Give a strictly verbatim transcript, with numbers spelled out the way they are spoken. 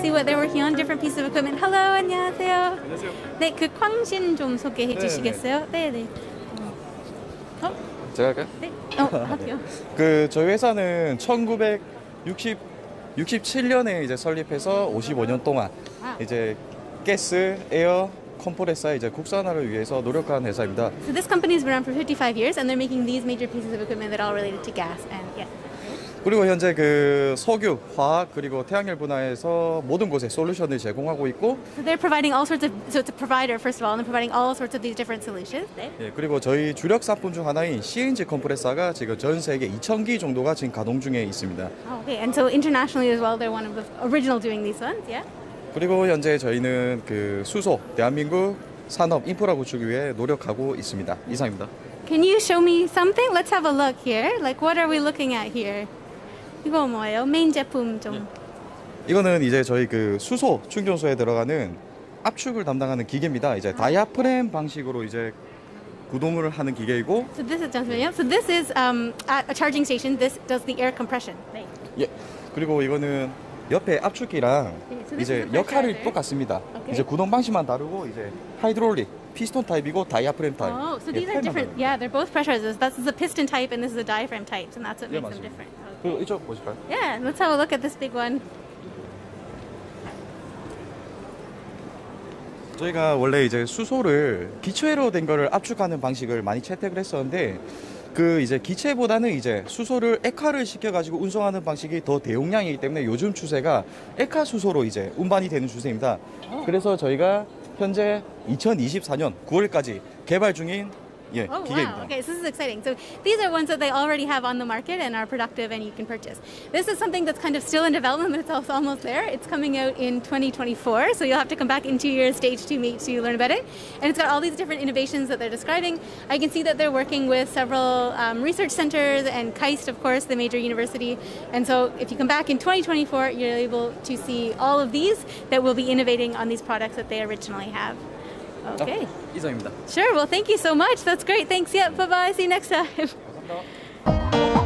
see what they're working on, different pieces of equipment. Hello, 안녕하세요. 안녕하세요. 네, 그 광신 좀 소개해 네, 주시겠어요? 네, 네. 어? 제가 할까요? 네. 어, 할게요. 그 저희 회사는 천구백육십칠 년에 이제 설립해서 오십오 년 동안 아. 이제 가스, 에어, 컴프레서 이제 국산화를 위해서 노력하는 회사입니다. So this company's been around for fifty-five years, and they're making these major pieces of equipment that are all related to gas. And yeah. 그리고 현재 그 석유, 화학 그리고 태양열 분야에서 모든 곳에 솔루션을 제공하고 있고, So they're providing all sorts of. So it's a provider first of all, and they're providing all sorts of these different solutions. 네. 예, 그리고 저희 주력 상품 중 하나인 씨엔지 컴프레서가 지금 전 세계 이천 기 정도가 지금 가동 중에 있습니다. Oh, okay, and so internationally as well, they're one of the original doing these ones. Yeah. 그리고 현재 저희는 그 수소, 대한민국 산업 인프라 구축 위해 노력하고 있습니다. 이상입니다. Can you show me something? Let's have a look here. Like, what are we looking at here? 이거 뭐예요? 메인 제품 좀. 이거는 이제 저희 그 수소 충전소에 들어가는 압축을 담당하는 기계입니다. 이제 다이아프램 방식으로 이제 구동을 하는 기계이고. So this is 잠시만요. So this is um, at a charging station. This does the air compression. 네. 예. 그리고 이거는 옆에 압축기랑 네, so this 이제 is the 역할이 pressurizer. 똑같습니다. Okay. 이제 구동 방식만 다르고 이제 하이드롤릭, 피스톤 타입이고 다이아프램 타입. Oh, so 예, these are 타입만 different. 다릅니다. Yeah, they're both pressurizers. This is a piston type, and this is a diaphragm type, and that's what 예, makes them 맞습니다. different. 그리고 이쪽 보실까요? Yeah, let's have a look at this big one. 저희가 원래 이제 수소를 기체로 된 거를 압축하는 방식을 많이 채택을 했었는데, 그 이제 기체보다는 이제 수소를 액화를 시켜가지고 운송하는 방식이 더 대용량이기 때문에 요즘 추세가 액화 수소로 이제 운반이 되는 추세입니다. 그래서 저희가 현재 이천이십사 년 구월까지 개발 중인 예, Oh 기계입니다. wow! Okay, so this is exciting. So these are ones that they already have on the market and are productive, and you can purchase. This is something that's kind of still in development, but it's also almost there. It's coming out in twenty twenty-four, so you'll have to come back into your stage two meet to learn about it. And it's got all these different innovations that they're describing. I can see that they're working with several um, research centers and KAIST, of course, the major university. And so if you come back in twenty twenty-four, you're able to see all of these that will be innovating on these products that they originally have. Okay. 아, 이상입니다. Sure. Well, thank you so much. That's great. Thanks. Yeah. Bye bye. See you next time. 감사합니다.